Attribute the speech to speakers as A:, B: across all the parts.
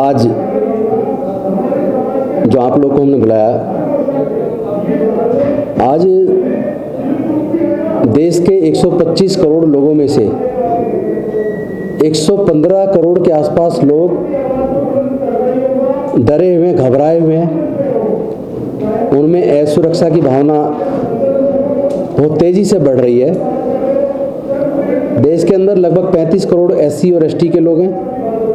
A: आज जो आप लोग को हमने बुलाया, आज देश के 125 करोड़ लोगों में से 115 करोड़ के आसपास लोग डरे हुए, घबराए हुए हैं। उनमें असुरक्षा की भावना बहुत तेजी से बढ़ रही है। देश के अंदर लगभग 35 करोड़ SC और ST के लोग हैं,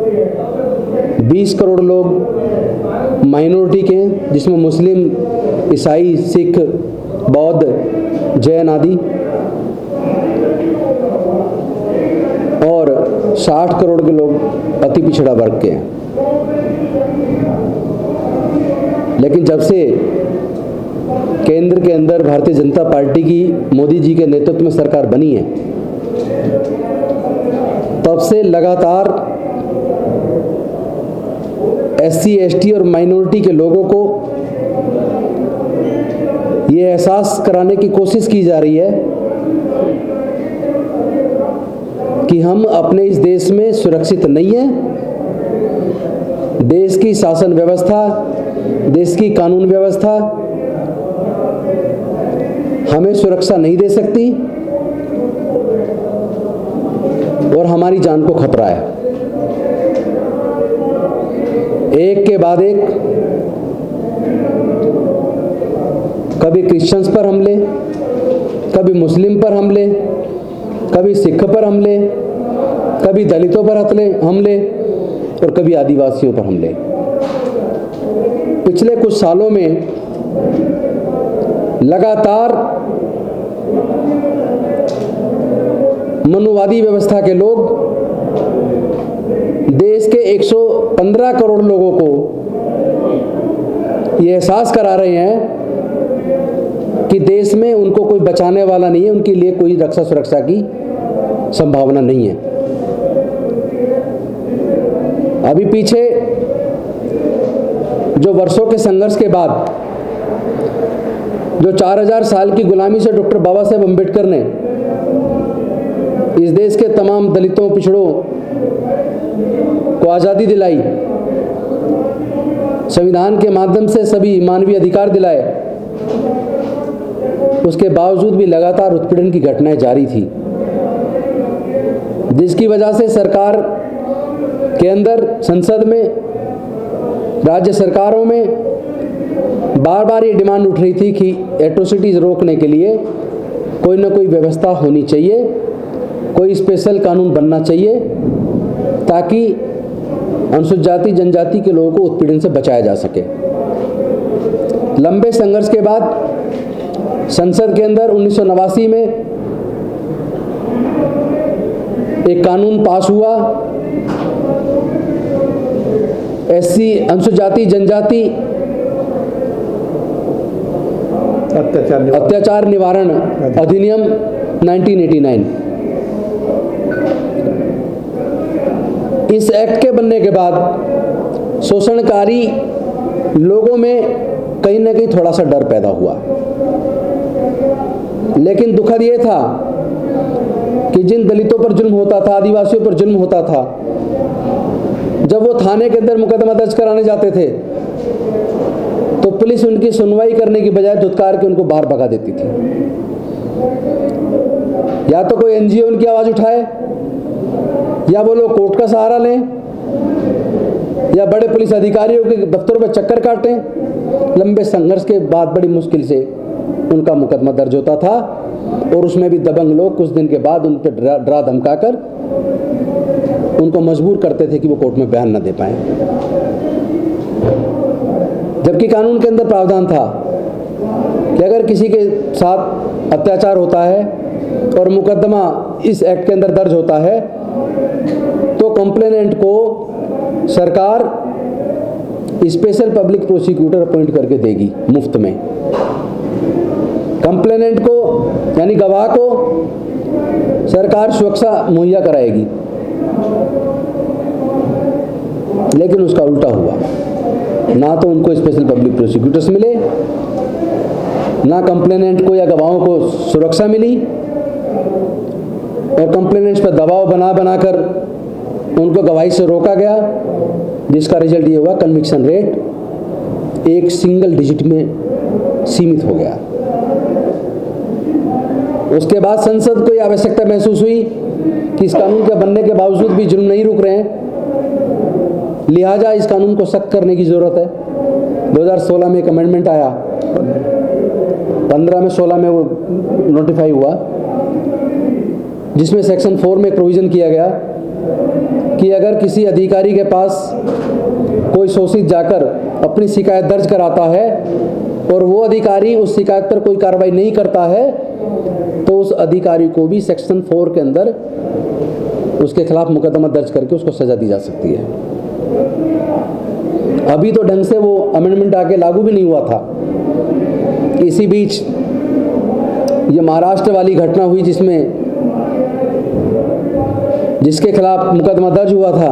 A: 20 करोड़ लोग माइनॉरिटी के हैं, जिसमें मुस्लिम, ईसाई, सिख, बौद्ध, जैन आदि, और 60 करोड़ के लोग अति पिछड़ा वर्ग के हैं। लेकिन जब से केंद्र के अंदर भारतीय जनता पार्टी की मोदी जी के नेतृत्व में सरकार बनी है, तब से लगातार SC, ST और माइनॉरिटी के लोगों को ये एहसास कराने की कोशिश की जा रही है कि हम अपने इस देश में सुरक्षित नहीं हैं। देश की शासन व्यवस्था, देश की कानून व्यवस्था हमें सुरक्षा नहीं दे सकती और हमारी जान को खतरा है। एक के बाद एक कभी क्रिश्चियंस पर हमले, कभी मुस्लिम पर हमले, कभी सिख पर हमले, कभी दलितों पर हमले और कभी आदिवासियों पर हमले। पिछले कुछ सालों में लगातार मनुवादी व्यवस्था के लोग देश के 115 करोड़ लोगों को ये एहसास करा रहे हैं कि देश में उनको कोई बचाने वाला नहीं है, उनके लिए कोई रक्षा सुरक्षा की संभावना नहीं है। अभी पीछे जो वर्षों के संघर्ष के बाद जो 4000 साल की गुलामी से डॉक्टर बाबा साहेब अम्बेडकर ने इस देश के तमाम दलितों, पिछड़ों को आज़ादी दिलाई, संविधान के माध्यम से सभी मानवीय अधिकार दिलाए, उसके बावजूद भी लगातार उत्पीड़न की घटनाएं जारी थी, जिसकी वजह से सरकार के अंदर, संसद में, राज्य सरकारों में बार बार ये डिमांड उठ रही थी कि एट्रोसिटीज रोकने के लिए कोई ना कोई व्यवस्था होनी चाहिए, कोई स्पेशल कानून बनना चाहिए ताकि अनुसूचित जाति, जनजाति के लोगों को उत्पीड़न से बचाया जा सके। लंबे संघर्ष के बाद संसद के अंदर 1989 में एक कानून पास हुआ, SC अनुसूचित जाति, जनजाति अत्याचार निवारण अधिनियम 1989। इस एक्ट के बनने के बाद शोषणकारी लोगों में कहीं ना कहीं थोड़ा सा डर पैदा हुआ, लेकिन दुखद ये था कि जिन दलितों पर जुल्म होता था, आदिवासियों पर जुल्म होता था, जब वो थाने के अंदर मुकदमा दर्ज कराने जाते थे तो पुलिस उनकी सुनवाई करने की बजाय धुतकार के उनको बाहर भगा देती थी। या तो कोई NGO उनकी आवाज़ उठाए, या वो लोग कोर्ट का सहारा लें, या बड़े पुलिस अधिकारियों के दफ्तरों में चक्कर काटें। लंबे संघर्ष के बाद बड़ी मुश्किल से उनका मुकदमा दर्ज होता था और उसमें भी दबंग लोग कुछ दिन के बाद उन पर डरा धमका कर उनको मजबूर करते थे कि वो कोर्ट में बयान न दे पाएं। जबकि कानून के अंदर प्रावधान था कि अगर किसी के साथ अत्याचार होता है और मुकदमा इस एक्ट के अंदर दर्ज होता है तो कंप्लेनेंट को सरकार स्पेशल पब्लिक प्रोसिक्यूटर अपॉइंट करके देगी मुफ्त में। कंप्लेनेंट को यानी गवाह को सरकार सुरक्षा मुहैया कराएगी। लेकिन उसका उल्टा हुआ, ना तो उनको स्पेशल पब्लिक प्रोसिक्यूटर्स मिले, ना कंप्लेनेंट को या गवाहों को सुरक्षा मिली, और कंप्लेनेंट्स पर दबाव बनाकर उनको गवाही से रोका गया, जिसका रिजल्ट ये हुआ कन्विक्शन रेट एक सिंगल डिजिट में सीमित हो गया। उसके बाद संसद को यह आवश्यकता महसूस हुई कि इस कानून के बनने के बावजूद भी जुल्म नहीं रुक रहे हैं, लिहाजा इस कानून को सख्त करने की ज़रूरत है। 2016 में एक अमेंडमेंट आया, 15 में 16 में वो नोटिफाई हुआ, जिसमें सेक्शन 4 में एक प्रोविज़न किया गया कि अगर किसी अधिकारी के पास कोई शोषित जाकर अपनी शिकायत दर्ज कराता है और वो अधिकारी उस शिकायत पर कोई कार्रवाई नहीं करता है, तो उस अधिकारी को भी सेक्शन 4 के अंदर उसके खिलाफ मुकदमा दर्ज करके उसको सजा दी जा सकती है। अभी तो ढंग से वो अमेंडमेंट आके लागू भी नहीं हुआ था। इसी बीच ये महाराष्ट्र वाली घटना हुई जिसके खिलाफ मुकदमा दर्ज हुआ था,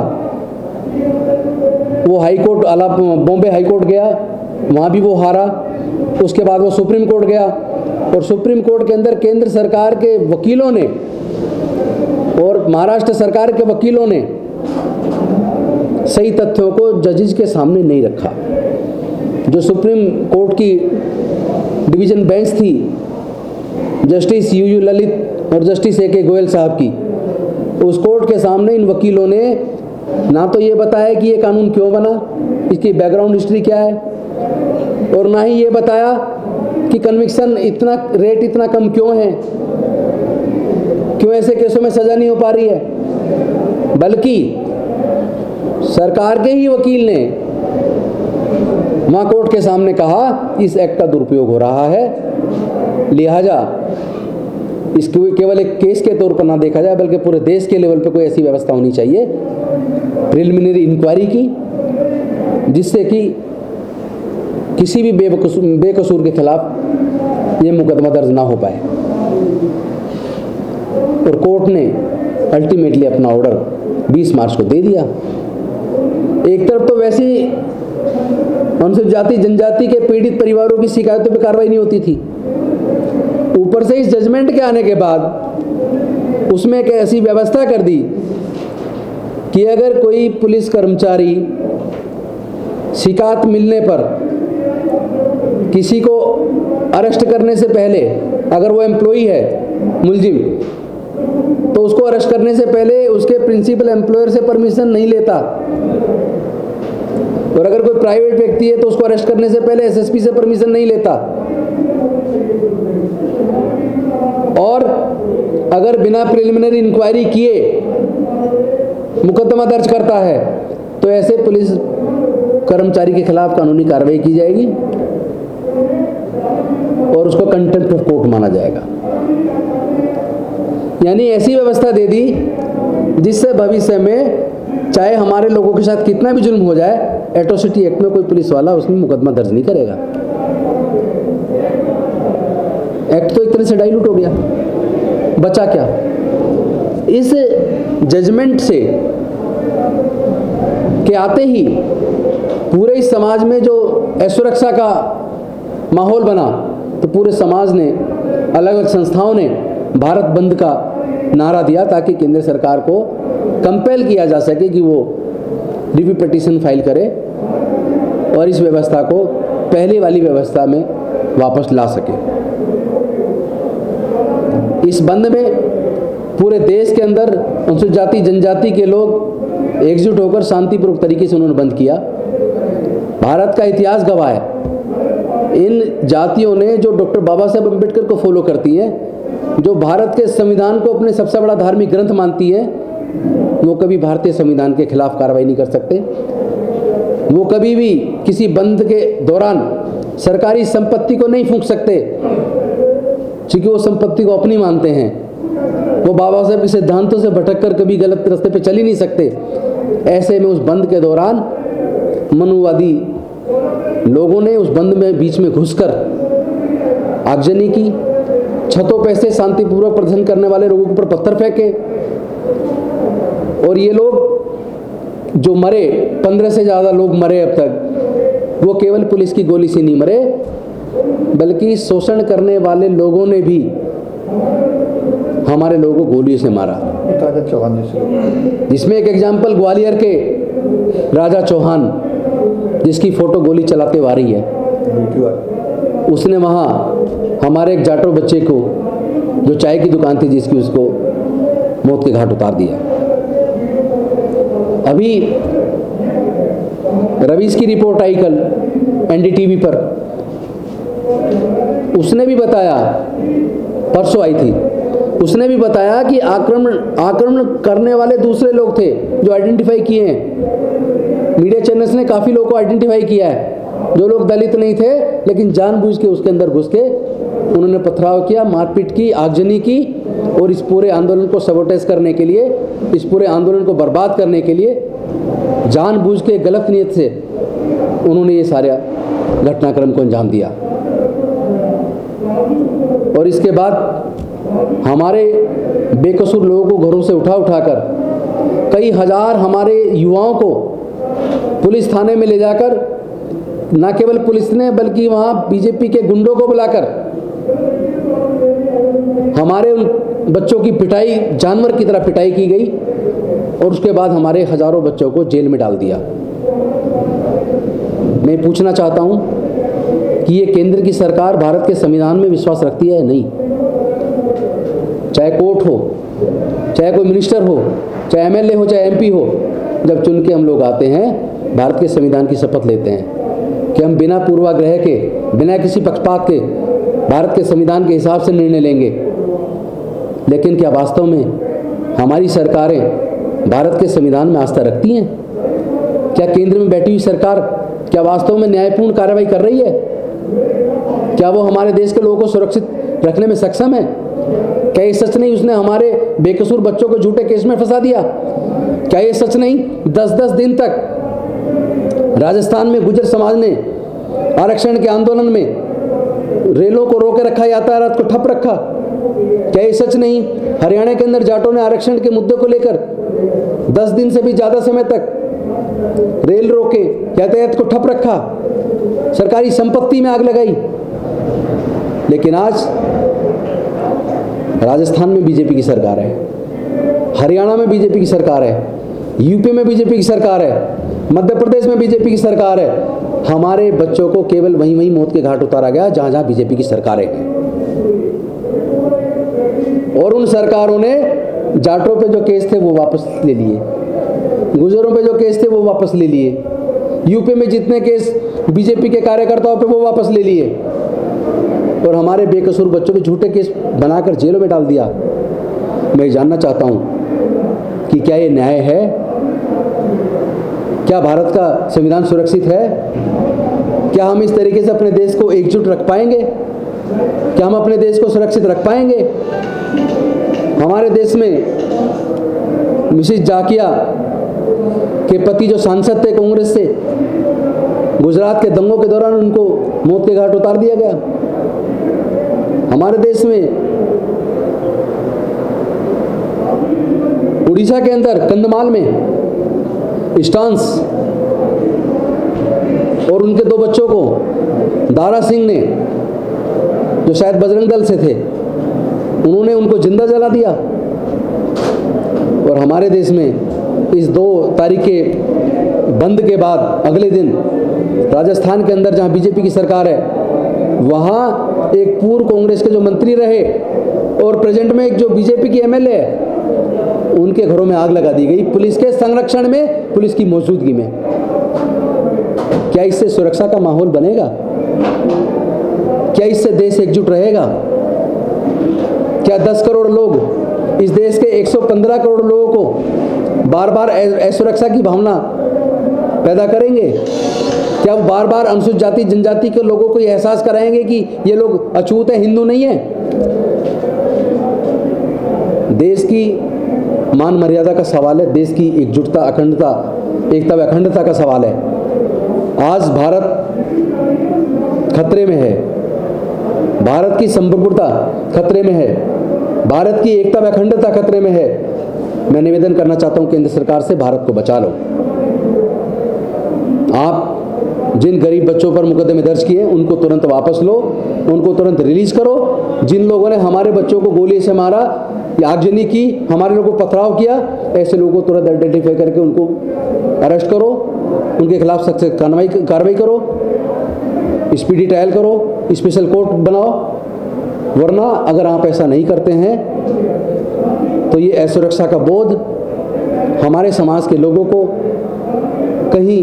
A: वो high court Bombay high court गया, वहाँ भी वो हारा। उसके बाद वो सुप्रीम कोर्ट गया और सुप्रीम कोर्ट के अंदर केंद्र सरकार के वकीलों ने और महाराष्ट्र सरकार के वकीलों ने सही तथ्यों को जजेस के सामने नहीं रखा। जो सुप्रीम कोर्ट की डिवीज़न बेंच थी, जस्टिस यू ललित और जस्टिस ए गोयल साहब की, उस कोर्ट के सामने इन वकीलों ने ना तो ये बताया कि ये कानून क्यों बना, इसकी बैकग्राउंड हिस्ट्री क्या है, और ना ही ये बताया कि कन्विक्शन रेट इतना कम क्यों है, क्यों ऐसे केसों में सज़ा नहीं हो पा रही है। बल्कि सरकार के ही वकील ने वहाँ कोर्ट के सामने कहा इस एक्ट का दुरुपयोग हो रहा है, लिहाजा इसको केवल एक केस के तौर पर ना देखा जाए बल्कि पूरे देश के लेवल पे कोई ऐसी व्यवस्था होनी चाहिए प्रिलिमिनरी इंक्वायरी की, जिससे कि किसी भी बेकसूर के खिलाफ ये मुकदमा दर्ज ना हो पाए। और कोर्ट ने अल्टीमेटली अपना ऑर्डर 20 मार्च को दे दिया। एक तरफ तो वैसे ही अनुसूचित जाति जनजाति के पीड़ित परिवारों की शिकायतों पर कार्रवाई नहीं होती थी, ऊपर से इस जजमेंट के आने के बाद उसमें एक ऐसी व्यवस्था कर दी कि अगर कोई पुलिस कर्मचारी शिकायत मिलने पर किसी को अरेस्ट करने से पहले, अगर वो एम्प्लॉई है मुलजिम, तो उसको अरेस्ट करने से पहले उसके प्रिंसिपल एम्प्लॉयर से परमिशन नहीं लेता, और अगर कोई प्राइवेट व्यक्ति है तो उसको अरेस्ट करने से पहले एसएसपी से परमिशन नहीं लेता, और अगर बिना प्रिलिमिनरी इंक्वायरी किए मुकदमा दर्ज करता है तो ऐसे पुलिस कर्मचारी के खिलाफ कानूनी कार्रवाई की जाएगी और उसको कंटेम्प्ट ऑफ कोर्ट माना जाएगा। यानी ऐसी व्यवस्था दे दी जिससे भविष्य में चाहे हमारे लोगों के साथ कितना भी जुल्म हो जाए, एट्रोसिटी एक्ट में कोई पुलिस वाला उसमें मुकदमा दर्ज नहीं करेगा। एक्ट तो एक तरह से डाइल्यूट हो गया, बचा क्या? इस जजमेंट से के आते ही पूरे इस समाज में जो असुरक्षा का माहौल बना, तो पूरे समाज ने, अलग अलग संस्थाओं ने भारत बंद का नारा दिया ताकि केंद्र सरकार को कंपेल किया जा सके कि वो रिव्यू पिटीशन फाइल करे और इस व्यवस्था को पहले वाली व्यवस्था में वापस ला सके। इस बंद में पूरे देश के अंदर अनुसूचित जाति जनजाति के लोग एकजुट होकर शांतिपूर्वक तरीके से उन्होंने बंद किया। भारत का इतिहास गवाह है, इन जातियों ने जो डॉक्टर बाबा साहेब अम्बेडकर को फॉलो करती हैं, जो भारत के संविधान को अपने सबसे बड़ा धार्मिक ग्रंथ मानती है, वो कभी भारतीय संविधान के खिलाफ कार्रवाई नहीं कर सकते। वो कभी भी किसी बंद के दौरान सरकारी संपत्ति को नहीं फूंक सकते, क्योंकि वो संपत्ति को अपनी मानते हैं। वो बाबा साहब के सिद्धांतों से भटककर कभी गलत रास्ते पे चल ही नहीं सकते। ऐसे में उस बंद के दौरान मनुवादी लोगों ने उस बंद में बीच में घुसकर आगजनी की, छतों पे से शांतिपूर्वक प्रदर्शन करने वाले लोगों के ऊपर पत्थर फेंके, और ये लोग जो मरे, 15 से ज़्यादा लोग मरे अब तक, वो केवल पुलिस की गोली से नहीं मरे, बल्कि शोषण करने वाले लोगों ने भी हमारे लोगों को गोलियों से मारा।
B: राजा चौहान ने शुरू,
A: जिसमें एक एग्जाम्पल ग्वालियर के राजा चौहान, जिसकी फोटो गोली चलाते हुए आ रही है, उसने वहाँ हमारे एक जाटो बच्चे को, जो चाय की दुकान थी जिसकी, उसको मौत के घाट उतार दिया। अभी रवीश की रिपोर्ट आई कल एनडीटीवी पर, उसने भी बताया, परसों आई थी, उसने भी बताया कि आक्रमण करने वाले दूसरे लोग थे जो आइडेंटिफाई किए हैं। मीडिया चैनल्स ने काफ़ी लोगों को आइडेंटिफाई किया है, जो लोग दलित नहीं थे लेकिन जानबूझ के उसके अंदर घुस के उन्होंने पथराव किया, मारपीट की, आगजनी की, और इस पूरे आंदोलन को सबोटेज करने के लिए, इस पूरे आंदोलन को बर्बाद करने के लिए जानबूझ के गलत नीयत से उन्होंने ये सारा घटनाक्रम को अंजाम दिया। और इसके बाद हमारे बेकसूर लोगों को घरों से उठाकर कई हजार हमारे युवाओं को पुलिस थाने में ले जाकर, न केवल पुलिस ने बल्कि वहाँ बीजेपी के गुंडों को बुलाकर हमारे उन बच्चों की पिटाई, जानवर की तरह पिटाई की गई, और उसके बाद हमारे हजारों बच्चों को जेल में डाल दिया। मैं पूछना चाहता हूँ कि ये केंद्र की सरकार भारत के संविधान में विश्वास रखती है या नहीं? चाहे कोर्ट हो, चाहे कोई मिनिस्टर हो, चाहे एमएलए हो, चाहे एमपी हो, जब चुन के हम लोग आते हैं, भारत के संविधान की शपथ लेते हैं कि हम बिना पूर्वाग्रह के, बिना किसी पक्षपात के भारत के संविधान के हिसाब से निर्णय लेंगे। लेकिन क्या वास्तव में हमारी सरकारें भारत के संविधान में आस्था रखती हैं? क्या केंद्र में बैठी हुई सरकार क्या वास्तव में न्यायपूर्ण कार्रवाई कर रही है? क्या वो हमारे देश के लोगों को सुरक्षित रखने में सक्षम है? क्या ये सच नहीं उसने हमारे बेकसूर बच्चों को झूठे केस में फंसा दिया? क्या ये सच नहीं 10-10 दिन तक राजस्थान में गुर्जर समाज ने आरक्षण के आंदोलन में रेलों को रोके रखा, यातायात को ठप रखा? क्या ये सच नहीं हरियाणा के अंदर जाटों ने आरक्षण के मुद्दे को लेकर 10 दिन से भी ज़्यादा समय तक रेल रोके, यातायात को ठप रखा, सरकारी संपत्ति में आग लगाई? लेकिन आज राजस्थान में बीजेपी की सरकार है, हरियाणा में बीजेपी की सरकार है, यूपी में बीजेपी की सरकार है, मध्य प्रदेश में बीजेपी की सरकार है। हमारे बच्चों को केवल वहीं मौत के घाट उतारा गया जहां जहां बीजेपी की सरकारें हैं। और उन सरकारों ने जाटों पे जो केस थे वो वापस ले लिए, गुर्जरों पे जो केस थे वो वापस ले लिए, यूपी में जितने केस बीजेपी के कार्यकर्ताओं पे वो वापस ले लिए, और हमारे बेकसूर बच्चों पे झूठे केस बनाकर जेलों में डाल दिया। मैं जानना चाहता हूं कि क्या ये न्याय है? क्या भारत का संविधान सुरक्षित है? क्या हम इस तरीके से अपने देश को एकजुट रख पाएंगे? क्या हम अपने देश को सुरक्षित रख पाएंगे? हमारे देश में मिसेस जाकिया के पति जो सांसद थे कांग्रेस से, गुजरात के दंगों के दौरान उनको मौत के घाट उतार दिया गया। हमारे देश में उड़ीसा के अंदर कंधमाल में स्टांस और उनके 2 बच्चों को दारा सिंह ने, जो शायद बजरंग दल से थे, उन्होंने उनको जिंदा जला दिया। और हमारे देश में इस 2 तारीख के बंद के बाद अगले दिन राजस्थान के अंदर जहां बीजेपी की सरकार है, वहां एक पूर्व कांग्रेस के जो मंत्री रहे और प्रेजेंट में एक जो बीजेपी की एमएलए है, उनके घरों में आग लगा दी गई, पुलिस के संरक्षण में, पुलिस की मौजूदगी में। क्या इससे सुरक्षा का माहौल बनेगा? क्या इससे देश एकजुट रहेगा? क्या 10 करोड़ लोग इस देश के 115 करोड़ लोगों को बार बार असुरक्षा की भावना पैदा करेंगे? क्या वो बार बार अनुसूचित जाति जनजाति के लोगों को ये एहसास कराएंगे कि ये लोग अछूत है, हिंदू नहीं है? देश की मान मर्यादा का सवाल है, देश की एकजुटता, अखंडता, एकता व अखंडता का सवाल है। आज भारत खतरे में है, भारत की संप्रभुता खतरे में है, भारत की एकता व अखंडता खतरे में है। मैं निवेदन करना चाहता हूं केंद्र सरकार से, भारत को बचा लो। आप जिन गरीब बच्चों पर मुकदमे दर्ज किए उनको तुरंत वापस लो, उनको तुरंत रिलीज करो। जिन लोगों ने हमारे बच्चों को गोली से मारा, या आगजनी की, हमारे लोगों को पथराव किया, ऐसे लोगों को तुरंत आइडेंटिफाई करके उनको अरेस्ट करो, उनके खिलाफ सख्त कार्रवाई करो, स्पीडी ट्रायल करो, स्पेशल कोर्ट बनाओ। वरना अगर आप ऐसा नहीं करते हैं तो ये असुरक्षा का बोध हमारे समाज के लोगों को कहीं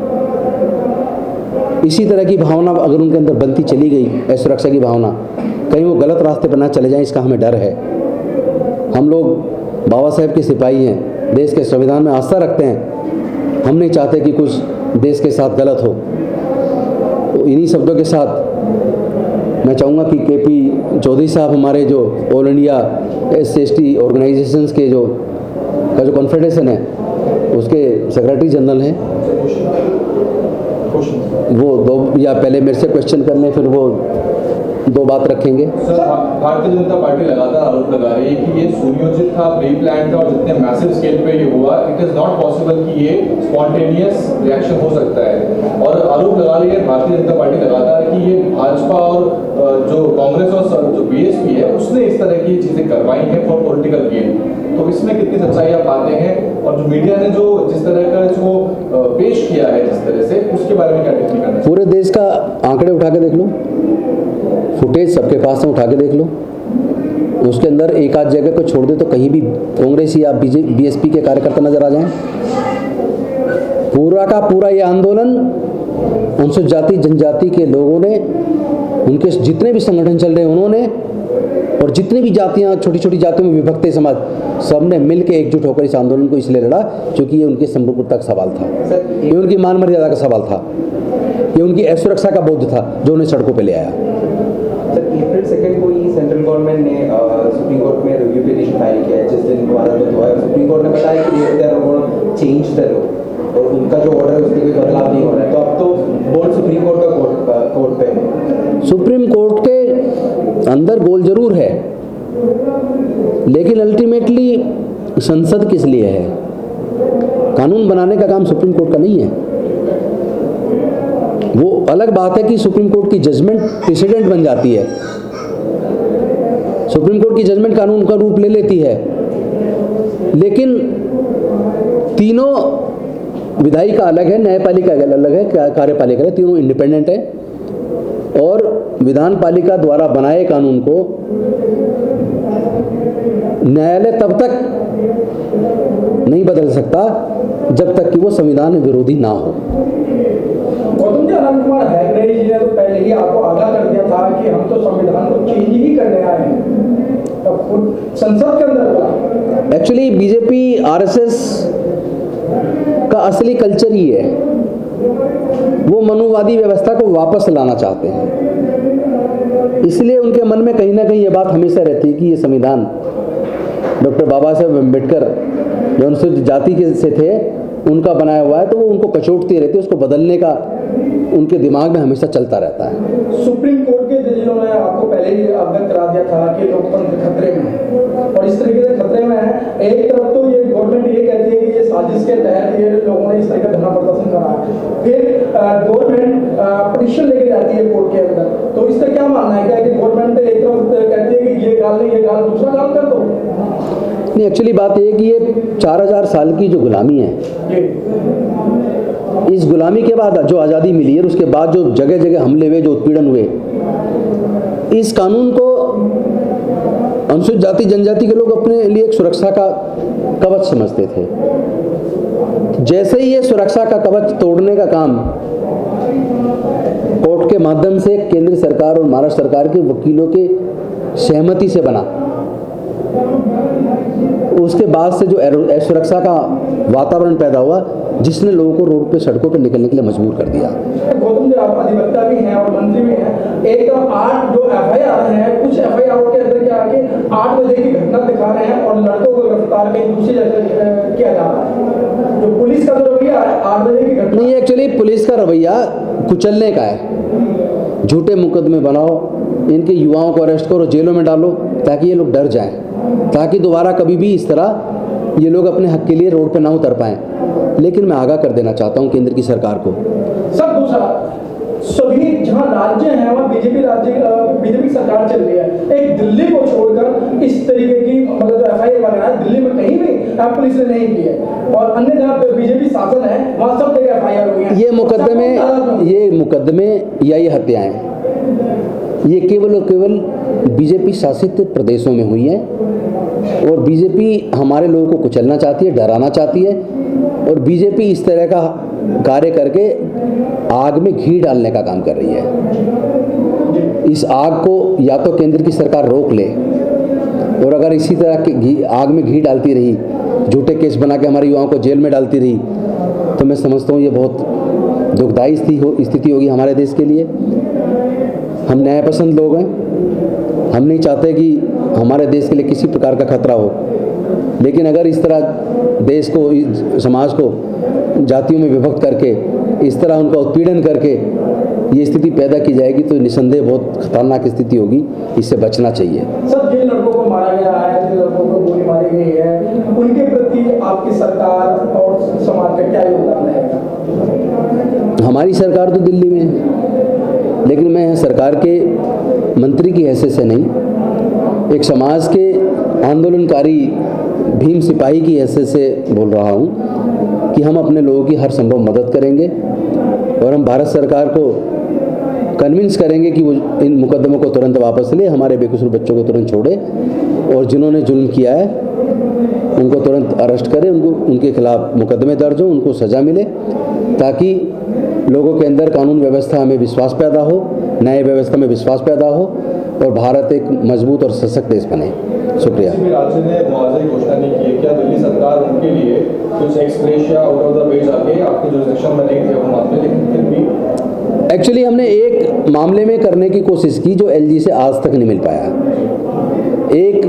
A: इसी तरह की भावना अगर उनके अंदर बनती चली गई, असुरक्षा की भावना, कहीं वो गलत रास्ते पर ना चले जाएं, इसका हमें डर है। हम लोग बाबा साहेब के सिपाही हैं, देश के संविधान में आस्था रखते हैं, हम नहीं चाहते कि कुछ देश के साथ गलत हो। तो इन्हीं शब्दों के साथ मैं चाहूँगा कि केपी चौधरी साहब हमारे जो ऑल इंडिया SC/ST ऑर्गेनाइजेशंस के जो कॉन्फेडरेशन है उसके सेक्रेटरी जनरल हैं, वो दो या पहले मेरे से क्वेश्चन कर लें, फिर वो दो बात रखेंगे।
C: सर, भारतीय जनता पार्टी लगातार आरोप लगा रही है कि ये सुनियोजित था, प्री प्लान था, और जितने मैसिव स्केल पे ये हुआ, इट इज नॉट पॉसिबल कि ये स्पॉन्टेनियस रिएक्शन हो सकता है। और आरोप लगा रही है भारतीय जनता पार्टी लगातार कि ये भाजपा और जो कांग्रेस और जो BSP है उसने इस तरह की चीजें करवाई हैं फॉर पॉलिटिकल गेन। तो इसमें कितनी सच्चाई आप पाते हैं, और जो मीडिया ने जो जिस तरह का इसको पेश किया है जिस तरह से, उसके बारे में क्या टिप्पणी करना है?
A: पूरे देश का आंकड़े उठा के देख लो, फुटेज सबके पास है, उठा के देख लो, उसके अंदर एक आध जगह को छोड़ दे तो कहीं भी कांग्रेस या BSP के कार्यकर्ता नजर आ जाएं। पूरा का पूरा ये आंदोलन अनुसूचित जाति जनजाति के लोगों ने, उनके जितने भी संगठन चल रहे हैं उन्होंने, और जितनी भी जातियां, छोटी छोटी जातियों में विभक्त समाज, सबने मिलकर एकजुट होकर इस आंदोलन को इसलिए लड़ा क्योंकि ये उनके संप्रभुता का सवाल था, ये उनकी मान मर्यादा का सवाल था, ये उनकी असुरक्षा का बोध था जो उन्हें सड़कों पर ले आया।
D: सर, अप्रैल 2 को ही सेंट्रल गवर्नमेंट ने सुप्रीम कोर्ट में रिव्यू पिटीशन फाइल किया है, जिस दिन दोबारा हुआ है। सुप्रीम कोर्ट ने बताया कि चेंज द लॉ, और उनका जो ऑर्डर है उसमें कोई बदलाव नहीं हो रहा है। तो अब तो बोर्ड सुप्रीम कोर्ट का कोर्ट पे है।
A: सुप्रीम कोर्ट के अंदर गोल जरूर है, लेकिन अल्टीमेटली संसद किस लिए है? कानून बनाने का काम सुप्रीम कोर्ट का नहीं है। वो अलग बात है कि सुप्रीम कोर्ट की जजमेंट प्रेसिडेंट बन जाती है, सुप्रीम कोर्ट की जजमेंट कानून का रूप ले लेती है, लेकिन तीनों विधायिका अलग है, न्यायपालिका अलग है, कार्यपालिका अलग, तीनों इंडिपेंडेंट है, और विधान पालिका द्वारा बनाए कानून को न्यायालय तब तक नहीं बदल सकता जब तक कि वो संविधान विरोधी ना हो।
E: गौतम जी, अनंत कुमार हैगड़े जी ने तो पहले ही आपको आगाह कर दिया था कि हम तो संविधान को चेंज ही करने आए हैं, तो संसद के अंदर
A: एक्चुअली BJP RSS का असली कल्चर ही है, वो मनुवादी व्यवस्था को वापस लाना चाहते हैं। इसलिए उनके मन में कहीं ना कहीं ये बात हमेशा रहती है कि ये संविधान डॉक्टर बाबा साहेब अम्बेडकर जो अनुसूचित जाति के से थे उनका बनाया हुआ है, तो वो उनको कचोटती रहती है, उसको बदलने का उनके दिमाग में हमेशा चलता रहता है।
E: सुप्रीम कोर्ट के जजों ने आपको पहले ही अवगत करा दिया था कि लोकतंत्र खतरे में है, और इस तरीके से खतरे में है। एक तरफ तो ये गवर्नमेंट ये कहती है कि ये साजिश के तहत ये लोगों ने इस तरह का धरना प्रदर्शन करा है, फिर गवर्नमेंट पिटीशन लेके जाती है कोर्ट के अंदर। तो इससे क्या मानना है, क्या कि गवर्नमेंट एक तरफ कहती है कि ये गाल नहीं, ये गाल दूसरा गाल कर दो?
A: नहीं, एक्चुअली बात यह है कि ये 4000 साल की जो गुलामी है, इस गुलामी के बाद जो आज़ादी मिली है, उसके बाद जो जगह जगह हमले हुए, जो उत्पीड़न हुए, इस कानून को अनुसूचित जाति जनजाति के लोग अपने लिए एक सुरक्षा का कवच समझते थे। जैसे ही ये सुरक्षा का कवच तोड़ने का काम कोर्ट के माध्यम से केंद्र सरकार और महाराष्ट्र सरकार के वकीलों के सहमति से बना, उसके बाद से जो असुरक्षा का वातावरण पैदा हुआ, जिसने लोगों को रोड पे सड़कों पे निकलने के लिए मजबूर कर दिया।
E: गौतम जी, आप अधिवक्ता भी हैं और मंत्री भी हैं। एक तरफ 8 जो FIR हैं, कुछ FIR के अंदर क्या है कि 8 बजे की घटना दिखा रहे हैं और लड़कों को गिरफ्तार कहीं दूसरी जगह किया जा रहा है। जो पुलिस का जो रवैया है 8 बजे की घटना,
A: नहीं, एक्चुअली पुलिस का रवैया कुचलने का है। झूठे मुकदमे बनाओ, इनके युवाओं को अरेस्ट करो, जेलों में डालो, ताकि ये लोग डर जाएं, ताकि दोबारा कभी भी इस तरह ये लोग अपने हक के लिए रोड पे ना उतर पाएं। लेकिन मैं आगाह कर देना चाहता हूं केंद्र की सरकार को।
E: सब दूसरा, सभी जहां राज्य हैं वहां बीजेपी सरकार चल रही है। एक दिल्ली को छोड़कर इस तरीके की मतलब ये बताया दिल्ली में कहीं भी पुलिस ने नहीं की है, और अन्य जहाँ पे बीजेपी शासन है वहाँ सब जगह FIR हुई है।
A: ये मुकदमे या ये हत्याएं ये केवल और केवल बीजेपी शासित प्रदेशों में हुई हैं, और बीजेपी हमारे लोगों को कुचलना चाहती है, डराना चाहती है, और बीजेपी इस तरह का कार्य करके आग में घी डालने का काम कर रही है। इस आग को या तो केंद्र की सरकार रोक ले, और अगर इसी तरह की आग में घी डालती रही, झूठे केस बना के हमारे युवाओं को जेल में डालती रही, तो मैं समझता हूँ ये बहुत दुखदायी स्थिति होगी हमारे देश के लिए। हम न्यायपसंद लोग हैं, हम नहीं चाहते कि हमारे देश के लिए किसी प्रकार का खतरा हो, लेकिन अगर इस तरह देश को, समाज को जातियों में विभक्त करके, इस तरह उनका उत्पीड़न करके ये स्थिति पैदा की जाएगी तो निसंदेह बहुत खतरनाक स्थिति होगी, इससे बचना चाहिए।
E: सर, जिन लड़कों को मारा गया है, जिन लड़कों को गोली मारी गई है, उनके प्रति आपकी सरकार और समाज का क्या योगदान रहेगा?
A: हमारी सरकार तो दिल्ली में है, लेकिन मैं सरकार के मंत्री की हैसियत से नहीं, एक समाज के आंदोलनकारी भीम सिपाही की हैसियत से बोल रहा हूँ कि हम अपने लोगों की हर संभव मदद करेंगे, और हम भारत सरकार को कन्विंस करेंगे कि वो इन मुकदमों को तुरंत वापस ले, हमारे बेकसूर बच्चों को तुरंत छोड़े, और जिन्होंने जुल्म किया है उनको तुरंत अरेस्ट करें, उनके खिलाफ मुकदमे दर्ज हो, उनको सज़ा मिले, ताकि लोगों के अंदर कानून व्यवस्था में विश्वास पैदा हो, न्याय व्यवस्था में विश्वास पैदा हो, और भारत एक मजबूत और सशक्त देश बने। शुक्रिया।
C: किसी भी राज्य ने मुआवजे की घोषणा नहीं की है, क्या दिल्ली सरकार उनके लिए कुछ एक्सप्रेस या आउट ऑफ द वे जाके, आपके जुरिसडिक्शन में नहीं थे वो मामले, लेकिन फिर भी
A: एक्चुअली हमने एक मामले में करने की कोशिश की जो LG से आज तक नहीं मिल पाया। एक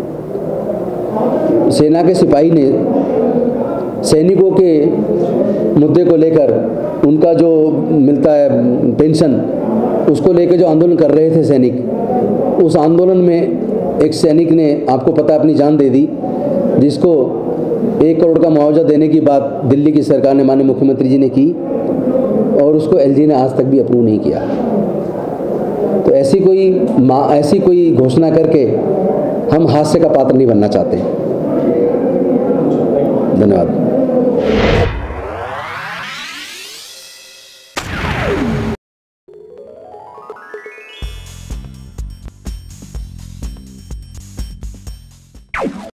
A: सेना के सिपाही ने सैनिकों के मुद्दे को लेकर, उनका जो मिलता है पेंशन, उसको लेकर जो आंदोलन कर रहे थे सैनिक, उस आंदोलन में एक सैनिक ने, आपको पता है, अपनी जान दे दी, जिसको 1 करोड़ का मुआवजा देने की बात दिल्ली की सरकार ने, माननीय मुख्यमंत्री जी ने की, और उसको LG ने आज तक भी अप्रूव नहीं किया। तो ऐसी कोई घोषणा करके हम हास्य का पात्र नहीं बनना चाहते। धन्यवाद।